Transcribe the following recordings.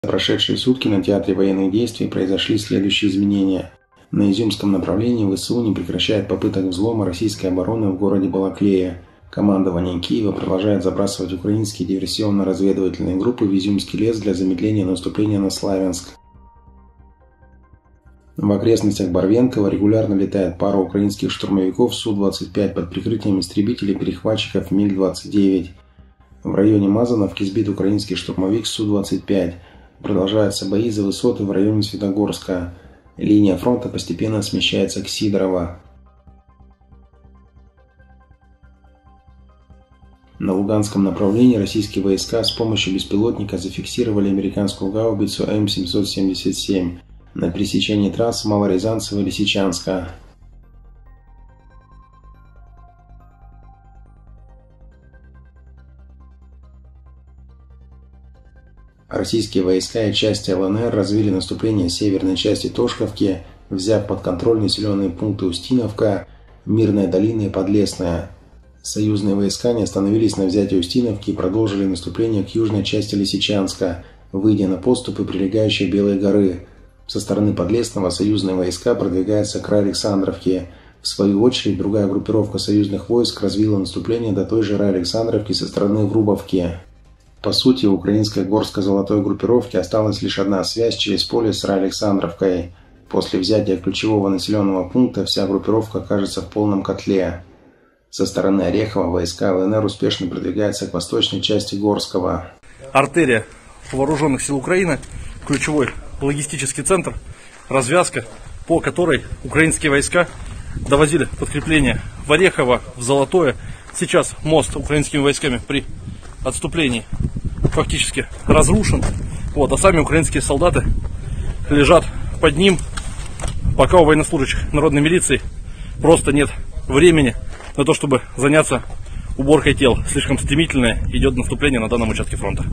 За прошедшие сутки на театре военных действий произошли следующие изменения. На Изюмском направлении ВСУ не прекращает попыток взлома российской обороны в городе Балаклея. Командование Киева продолжает забрасывать украинские диверсионно-разведывательные группы в Изюмский лес для замедления наступления на Славянск. В окрестностях Барвенкова регулярно летает пара украинских штурмовиков Су-25 под прикрытием истребителей-перехватчиков МиГ-29. В районе Мазановки сбит украинский штурмовик Су-25. Продолжаются бои за высоты в районе Светогорска. Линия фронта постепенно смещается к Сидорово. На Луганском направлении российские войска с помощью беспилотника зафиксировали американскую гаубицу М777 на пересечении трасс Малорязанцево-Лисичанска. Российские войска и части ЛНР развили наступление в северной части Тошковки, взяв под контроль населенные пункты Устиновка, Мирная долина и Подлесная. Союзные войска не остановились на взятии Устиновки и продолжили наступление к южной части Лисичанска, выйдя на подступы, прилегающие к Белой горы. Со стороны Подлесного союзные войска продвигаются к Рай-Александровке. В свою очередь, другая группировка союзных войск развила наступление до той же Рай-Александровки со стороны Врубовки. По сути, у украинской горско-золотой группировки осталась лишь одна связь через поле с Рай-Александровкой. После взятия ключевого населенного пункта вся группировка окажется в полном котле. Со стороны Орехова войска ЛНР успешно продвигаются к восточной части Горского. Артерия вооруженных сил Украины, ключевой логистический центр, развязка, по которой украинские войска довозили подкрепление в Орехово, в Золотое. Сейчас мост украинскими войсками при отступлении фактически разрушен. А сами украинские солдаты лежат под ним, пока у военнослужащих народной милиции просто нет времени на то, чтобы заняться уборкой тел. Слишком стремительное идет наступление на данном участке фронта.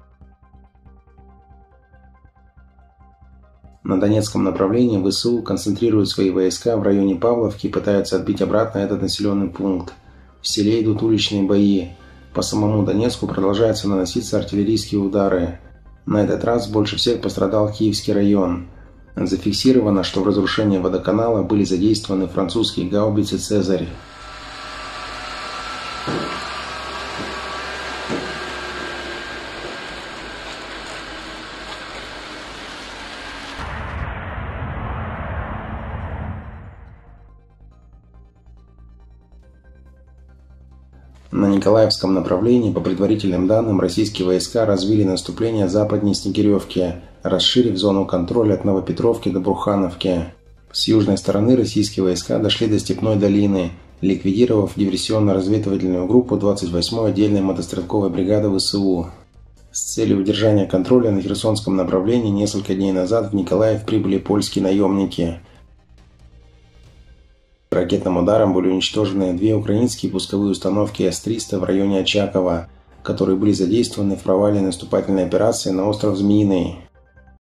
На Донецком направлении ВСУ концентрируют свои войска в районе Павловки и пытаются отбить обратно этот населенный пункт. В селе идут уличные бои. По самому Донецку продолжаются наноситься артиллерийские удары. На этот раз больше всех пострадал Киевский район. Зафиксировано, что в разрушении водоканала были задействованы французские гаубицы «Цезарь». На Николаевском направлении, по предварительным данным, российские войска развили наступление западнее Снегиревки, расширив зону контроля от Новопетровки до Брухановки. С южной стороны российские войска дошли до Степной долины, ликвидировав диверсионно-разведывательную группу 28-й отдельной мотострелковой бригады ВСУ. С целью удержания контроля на Херсонском направлении несколько дней назад в Николаев прибыли польские наемники. Ракетным ударом были уничтожены две украинские пусковые установки С-300 в районе Очакова, которые были задействованы в провале наступательной операции на остров Змеиный.